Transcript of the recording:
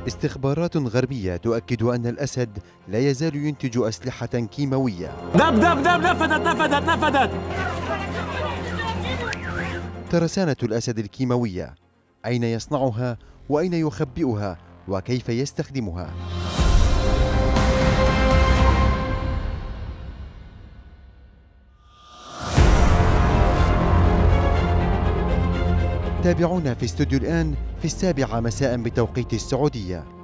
استخبارات غربية تؤكد أن الأسد لا يزال ينتج أسلحة كيماوية. دب دب دب، نفذت. ترسانة الأسد الكيماوية، أين يصنعها وأين يخبئها وكيف يستخدمها؟ تابعونا في استوديو الآن في 7 مساء بتوقيت السعودية.